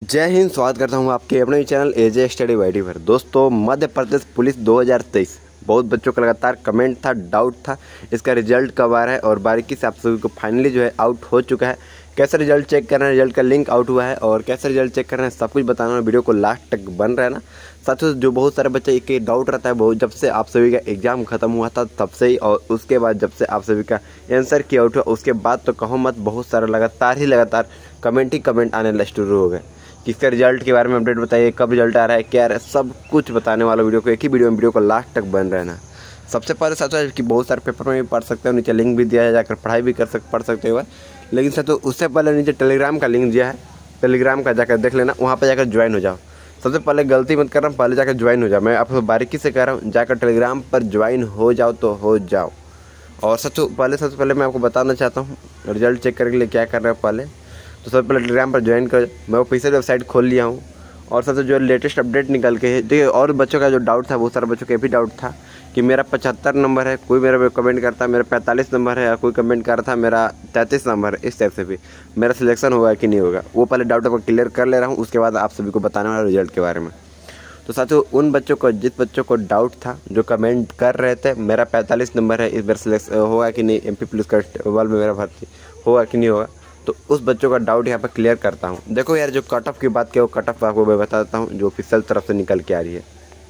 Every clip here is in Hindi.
जय हिंद। स्वागत करता हूं आपके अपने चैनल एजे स्टडी वाईडी पर। दोस्तों, मध्य प्रदेश पुलिस 2023 बहुत बच्चों का लगातार कमेंट था, डाउट था इसका रिजल्ट कब आ रहा है और बारीकी से आप सभी को फाइनली जो है आउट हो चुका है। कैसे रिजल्ट चेक करना है, रिजल्ट का लिंक आउट हुआ है और कैसे रिजल्ट चेक करना है सब कुछ बताना है। वीडियो को लास्ट तक बन रहा है ना। साथ ही जो बहुत सारे बच्चे एक डाउट रहता है, बहुत जब से आप सभी का एग्जाम खत्म हुआ था तब से ही, और उसके बाद जब से आप सभी का आंसर की आउट हुआ उसके बाद तो कहो मत, बहुत सारा लगातार कमेंट ही कमेंट आने शुरू हो गए। किसका रिजल्ट के बारे में अपडेट बताइए, कब रिजल्ट आ रहा है, क्या आ रहा है, सब कुछ बताने वाला वीडियो को एक ही वीडियो में, वीडियो को लास्ट तक बन रहना। सबसे पहले साथ है कि बहुत सारे पेपर में भी पढ़ सकते हो, नीचे लिंक भी दिया है, जाकर पढ़ाई भी पढ़ सकते हो। लेकिन साथ उससे पहले नीचे टेलीग्राम का लिंक दिया है, टेलीग्राम का जाकर देख लेना, वहाँ पर जाकर ज्वाइन हो जाओ। सबसे पहले गलती मत करना, पहले जाकर ज्वाइन हो जाओ। मैं आपको बारीकी से कह रहा हूँ, जाकर टेलीग्राम पर ज्वाइन हो जाओ तो हो जाओ। और सबसे पहले मैं आपको बताना चाहता हूँ रिजल्ट चेक करने के लिए क्या करना है। पहले तो सबसे पहले टेलीग्राम पर ज्वाइन कर, मैं ऑफिशियल वेबसाइट खोल लिया हूँ और सबसे जो लेटेस्ट अपडेट निकल के है। देखिए, और बच्चों का जो डाउट था, बहुत सारे बच्चों का भी डाउट था कि मेरा 75 नंबर है, कोई मेरा कमेंट करता है मेरा 45 नंबर है, या कोई कमेंट कर रहा था मेरा 33 नंबर है। इस टाइप से भी मेरा सिलेक्शन होगा कि नहीं होगा, वो पहले डाउट आपको क्लियर कर ले रहा हूँ, उसके बाद आप सभी को बताने वाला रिजल्ट के बारे में। तो साथियों, उन बच्चों को, जिस बच्चों को डाउट था, जो कमेंट कर रहे थे मेरा 45 नंबर है, इस बार सिलेक्शन होगा कि नहीं, MP पुलिस कांस्टेबल में मेरा भर्ती होगा कि नहीं होगा, तो उस बच्चों का डाउट यहाँ पर क्लियर करता हूँ। देखो यार, जो कट ऑफ की बात की वो कट ऑफ आपको मैं बता देता हूँ जो ऑफिशियल तरफ से निकल के आ रही है।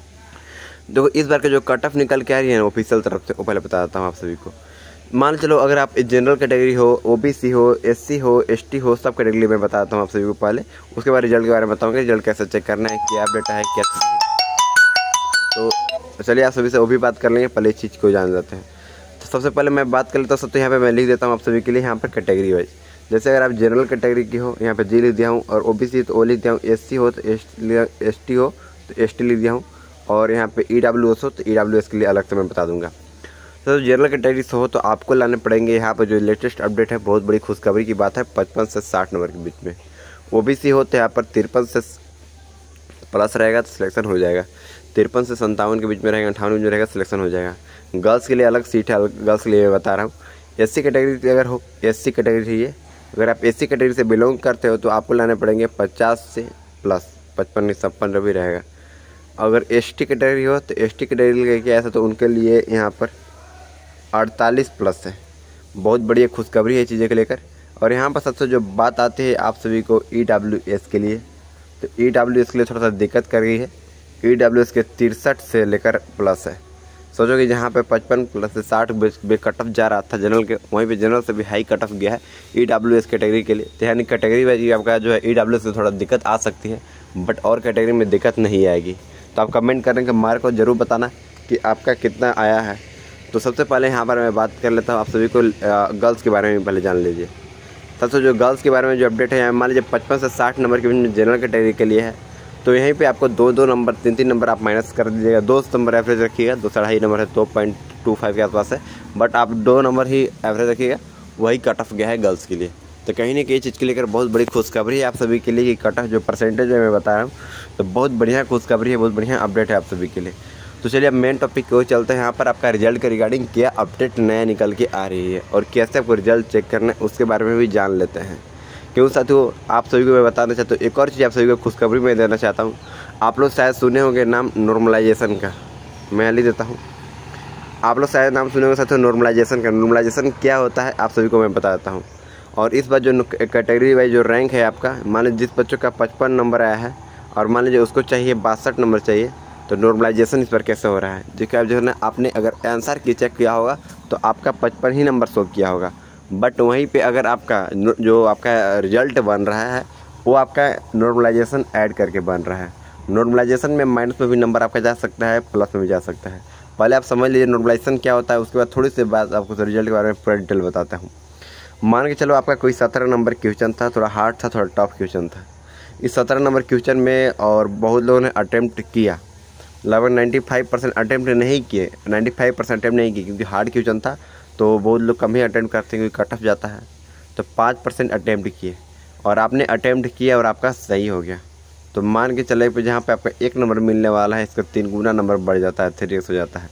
देखो, इस बार का जो कट ऑफ निकल के आ रही है ना ऑफिशियल तरफ से, वो पहले बता देता हूँ आप सभी को। मान चलो अगर आप जनरल कैटेगरी हो, OBC हो, SC हो, ST हो, सब कैटेगरी में बताता हूँ आप सभी को पहले। उसके बाद रिजल्ट के बारे में बताऊँगा, रिजल्ट कैसे चेक करना है, क्या डेटा है, क्या चीज़ है। तो चलिए आप सभी से वो भी बात कर लेंगे, पहले इस चीज़ को जान जाते हैं। तो सबसे पहले मैं बात कर लेता हूँ, तो यहाँ पे मैं लिख देता हूँ आप सभी के लिए यहाँ पर कैटेगरी वाइज। जैसे अगर आप जनरल कैटेगरी की हो, यहाँ पे G लिख दिया हूँ, और OBC तो O लिख दिया हूँ, SC हो तो ST हो तो ST लिख दिया हूँ, और यहाँ पे EWS हो तो EWS के लिए अलग से मैं बता दूंगा। तो जनरल कैटेगरी से हो तो आपको लाने पड़ेंगे यहाँ पर जो लेटेस्ट अपडेट है, बहुत बड़ी खुशखबरी की बात है, 55 से 60 नंबर के बीच में। OBC हो तो यहाँ पर 53 से प्लस रहेगा तो सिलेक्शन हो जाएगा, 53 से 57 के बीच में रहेगा, 58 में रहेगा सिलेक्शन हो जाएगा। गर्ल्स के लिए अलग सीट है, गर्ल्स के लिए मैं बता रहा हूँ। SC कैटेगरी अगर हो, SC कैटेगरी चाहिए, अगर आप SC कैटेगरी से बिलोंग करते हो तो आपको लाने पड़ेंगे 50 से प्लस, 55 56 भी रहेगा। अगर ST कैटेगरी हो तो ST कैटेगरी लेके आया था तो उनके लिए यहाँ पर 48 प्लस है। बहुत बढ़िया खुशखबरी है ये चीज़ें को लेकर। और यहाँ पर सबसे जो बात आती है आप सभी को EWS के लिए, तो EWS के लिए थोड़ा सा दिक्कत कर गई है। EWS के 63 से लेकर प्लस है। सोचो कि जहाँ पे 55 प्लस से 60 बे कट ऑफ जा रहा था जनरल के, वहीं पे जनरल से भी हाई कट ऑफ गया है EWS कैटेगरी के लिए। तो यानी कैटेगरी वाइज आपका जो है EWS से थोड़ा दिक्कत आ सकती है, बट और कैटेगरी में दिक्कत नहीं आएगी। तो आप कमेंट करने के मार्क को ज़रूर बताना कि आपका कितना आया है। तो सबसे पहले यहाँ पर मैं बात कर लेता हूँ, आप सभी को गर्ल्स के बारे में पहले जान लीजिए। सबसे जो गर्ल्स के बारे में जो अपडेट है, मान लीजिए 55 से 60 नंबर के बीच में जनरल कैटेगरी के लिए है, तो यहीं पे आपको 2 नंबर 3 नंबर आप माइनस कर दीजिएगा। 2 नंबर एवरेज रखिएगा, 2.5 नंबर है, 2.25 के आसपास है, बट आप 2 नंबर ही एवरेज रखिएगा, वही कट ऑफ गया है गर्ल्स के लिए। तो कहीं ना कहीं चीज़ के लेकर बहुत बड़ी खुशखबरी है आप सभी के लिए कि कट ऑफ जो परसेंटेज है मैं बता रहा हूँ, तो बहुत बढ़िया खुशखबरी है, बहुत बढ़िया अपडेट है आप सभी के लिए। तो चलिए अब मेन टॉपिक को चलते हैं। यहाँ पर आपका रिजल्ट के रिगार्डिंग क्या अपडेट नया निकल के आ रही है और कैसे आपको रिजल्ट चेक करना है उसके बारे में भी जान लेते हैं। क्यों साथियों, आप सभी को मैं बताना चाहता हूँ एक और चीज़, आप सभी को खुशखबरी में देना चाहता हूँ। आप लोग शायद सुने होंगे नाम नॉर्मलाइजेशन का, मैं लिख देता हूँ। आप लोग शायद नाम सुने होंगे साथियों नॉर्मलाइजेशन का। नॉर्मलाइजेशन क्या होता है आप सभी को मैं बता देता हूँ। और इस बार जो कैटेगरी वाइज जो रैंक है आपका, मान लीजिए जिस बच्चों का 55 नंबर आया है और मान लीजिए उसको चाहिए 62 नंबर चाहिए, तो नॉर्मलाइजेशन इस पर कैसे हो रहा है, जो है ना, आपने अगर आंसर की चेक किया होगा तो आपका 55 ही नंबर शो किया होगा, बट वहीं पे अगर आपका जो आपका रिजल्ट बन रहा है वो आपका नॉर्मलाइजेशन ऐड करके बन रहा है। नॉर्मलाइजेशन में माइनस में भी नंबर आपका जा सकता है, प्लस में भी जा सकता है। पहले आप समझ लीजिए नॉर्मलाइजेशन क्या होता है, उसके बाद थोड़ी सी बात आपको रिजल्ट के बारे में पूरा डिटेल बताता हूँ। मान के चलो आपका कोई 17 नंबर क्वेश्चन था, थोड़ा हार्ड था, थोड़ा टफ क्वेश्चन था। इस 17 नंबर क्वेश्चन में और बहुत लोगों ने अटैम्प्ट किया, लगभग 95% अटैम्प्ट नहीं किए, 95% अटैम्प्ट नहीं किए क्योंकि हार्ड क्वेश्चन था, तो बहुत लोग कम ही अटैम्प्ट करते हैं क्योंकि कट ऑफ जाता है। तो 5% अटैम्प्ट किए और आपने अटैम्प्ट किया और आपका सही हो गया, तो मान के चले पे जहाँ पे आपका 1 नंबर मिलने वाला है, इसका 3 गुना नंबर बढ़ जाता है, 3x हो जाता है,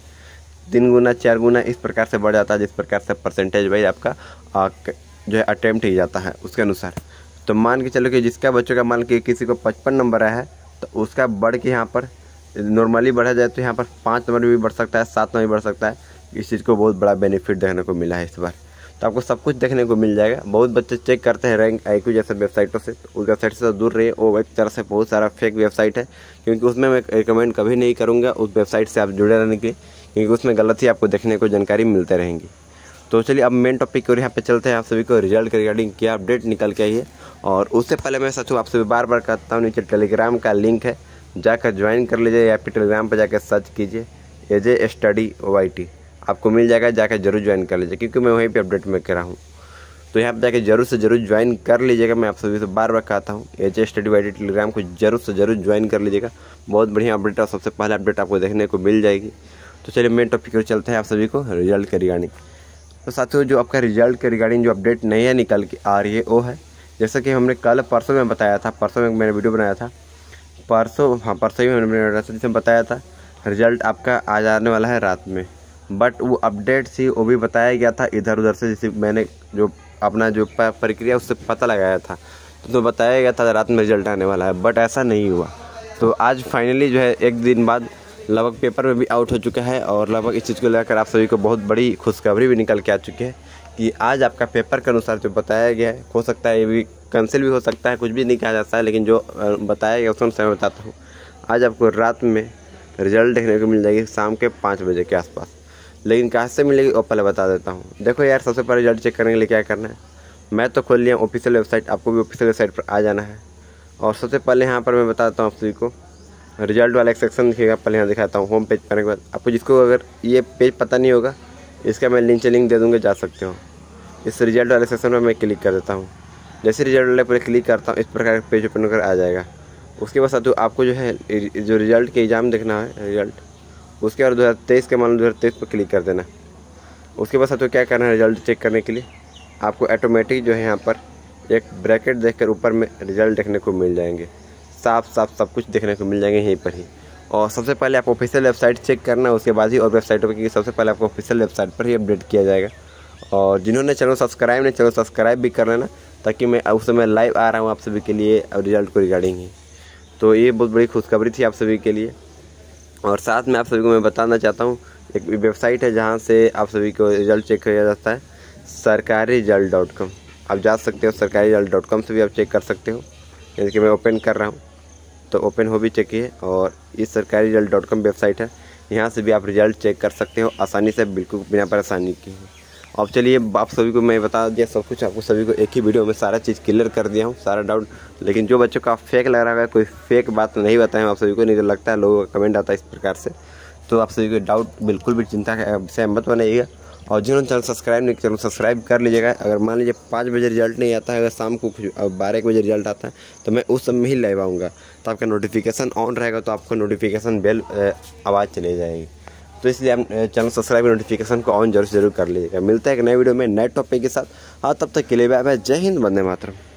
3 गुना 4 गुना इस प्रकार से बढ़ जाता है, जिस प्रकार से परसेंटेज वाइज आपका जो है अटैम्प्ट ही जाता है उसके अनुसार। तो मान के चलो कि जिसका बच्चों का मान के किसी को 55 नंबर आया है तो उसका बढ़ के यहाँ पर नॉर्मली बढ़ा जाए तो यहाँ पर 5 नंबर भी बढ़ सकता है, 7 नंबर भी बढ़ सकता है। इस चीज़ को बहुत बड़ा बेनिफिट देखने को मिला है इस बार। तो आपको सब कुछ देखने को मिल जाएगा। बहुत बच्चे चेक करते हैं रैंक IQ जैसे वेबसाइटों से, तो उस वेबसाइट से दूर रहिए। वो एक तरह से बहुत सारा फेक वेबसाइट है, क्योंकि उसमें मैं रिकमेंड कभी नहीं करूँगा उस वेबसाइट से आप जुड़े रहने के लिए, क्योंकि उसमें गलत ही आपको देखने को जानकारी मिलते रहेंगी। तो चलिए अब मेन टॉपिक और यहाँ पे चलते हैं। आप सभी को रिजल्ट के रिगार्डिंग क्या अपडेट निकल के आई है। और उससे पहले मैं साथियों आप सभी बार कहता हूँ, नीचे टेलीग्राम का लिंक है, जाकर ज्वाइन कर लीजिए या फिर टेलीग्राम पर जाकर सर्च कीजिए AJ Study YT, आपको मिल जाएगा। जाकर जरूर ज्वाइन कर लीजिए, क्योंकि मैं वहीं पे अपडेट में कर रहा हूँ। तो यहाँ पर जाकर जरूर से जरूर ज्वाइन कर लीजिएगा। मैं आप सभी से बार कहता हूँ AJ Study YT टेलीग्राम को जरूर से जरूर ज्वाइन कर लीजिएगा। बहुत बढ़िया अपडेट और सबसे पहले अपडेट आपको देखने को मिल जाएगी। तो चलिए मेन टॉपिक पर चलते हैं आप सभी को रिजल्ट के रिगार्डिंग। तो साथियों जो आपका रिजल्ट के रिगार्डिंग जो अपडेट नहीं है निकल के आ रही है वो है, जैसा कि हमने परसों में बताया था, परसों में मैंने वीडियो बनाया था, परसों ही मैंने बनाया था, जिसमें बताया था रिजल्ट आपका आ जाने वाला है रात में। बट वो अपडेट थी, वो भी बताया गया था इधर उधर से, जैसे मैंने जो अपना जो प्रक्रिया उससे पता लगाया था तो बताया गया था रात में रिजल्ट आने वाला है, बट ऐसा नहीं हुआ। तो आज फाइनली जो है एक दिन बाद लगभग पेपर में भी आउट हो चुका है, और लगभग इस चीज़ को लेकर आप सभी को बहुत बड़ी खुशखबरी भी निकल के आ चुकी है कि आज आपका पेपर के अनुसार जो बताया गया है, हो सकता है ये भी कैंसिल भी हो सकता है, कुछ भी नहीं कहा जाता है, लेकिन जो बताया गया उसके अनुसार मैं बताता हूँ। आज आपको रात में रिजल्ट देखने को मिल जाएगी शाम के 5 बजे के आसपास। लेकिन कहाँ से मिलेगी वो पहले बता देता हूँ। देखो यार, सबसे पहले रिजल्ट चेक करने के लिए क्या करना है, मैं तो खोल लिया ऑफिशियल वेबसाइट, आपको भी ऑफिशियल वेबसाइट पर आ जाना है। और सबसे पहले यहाँ पर मैं बता देता हूँ आप सभी को, रिजल्ट वाला एक सेक्शन दिखेगा, पहले यहाँ दिखाता हूँ। होम पेज पर के बाद आपको जिसको अगर ये पेज पता नहीं होगा, इसका मैं लिंक दे दूँगा, जा सकते हो। इस रिजल्ट वाले सेक्शन में मैं क्लिक कर देता हूँ। जैसे रिजल्ट वाले पर क्लिक करता हूँ, इस प्रकार का पेज ओपन कर आ जाएगा। उसके बाद साथियों आपको जो है जो रिजल्ट के एग्ज़ाम देखना है रिजल्ट, उसके बाद 2023 के मान लो 2023 पर क्लिक कर देना। उसके बाद साथियों क्या करना है, रिजल्ट चेक करने के लिए आपको ऑटोमेटिक जो है यहाँ पर एक ब्रैकेट देखकर ऊपर में रिजल्ट देखने को मिल जाएंगे, साफ सब कुछ देखने को मिल जाएंगे यहीं पर ही। और सबसे पहले आप ऑफिशियल वेबसाइट चेक करना है, उसके बाद ही और वेबसाइटों पर, क्योंकि सबसे पहले आपको ऑफिशियल वेबसाइट पर ही अपडेट किया जाएगा। और जिन्होंने चैनल सब्सक्राइब नहीं, चैनल सब्सक्राइब भी कर लेना, ताकि मैं उस समय लाइव आ रहा हूँ आप सभी के लिए रिजल्ट को रिगार्डिंग ही। तो ये बहुत बड़ी खुशखबरी थी आप सभी के लिए। और साथ में आप सभी को मैं बताना चाहता हूँ, एक वेबसाइट है जहाँ से आप सभी को रिजल्ट चेक किया जाता है, sarkariresult.com। आप जा सकते हो, sarkariresult.com से भी आप चेक कर सकते हो। यानी कि मैं ओपन कर रहा हूँ तो ओपन हो भी चुकी है, और इस sarkariresult.com वेबसाइट है, यहाँ से भी आप रिजल्ट चेक कर सकते हो आसानी से, बिल्कुल बिना परेशानी की। अब चलिए आप सभी को मैं बता दिया सब कुछ, आपको सभी को एक ही वीडियो में सारा चीज़ क्लियर कर दिया हूँ, सारा डाउट। लेकिन जो बच्चों का फेक लग रहा है, कोई फेक बात नहीं बताएं आप सभी को, नहीं तो लगता है लोगों का कमेंट आता है इस प्रकार से। तो आप सभी को डाउट बिल्कुल भी चिंता से मत बनाइएगा। और जिन्होंने चैनल सब्सक्राइब नहीं, चैनल सब्सक्राइब कर लीजिएगा। अगर मान लीजिए 5 बजे रिजल्ट नहीं आता है, अगर शाम को 12 बजे रिजल्ट आता है, तो मैं उस समय ही लाइव आऊँगा, तो आपका नोटिफिकेशन ऑन रहेगा, तो आपको नोटिफिकेशन बेल आवाज़ चली जाएगी। तो इसलिए आप चैनल सब्सक्राइब नोटिफिकेशन को ऑन जरूर कर लीजिएगा। मिलता है एक नए वीडियो में नए टॉपिक के साथ। हाँ, तब तक के लिए बाय बाय, जय हिंद, वंदे मातरम।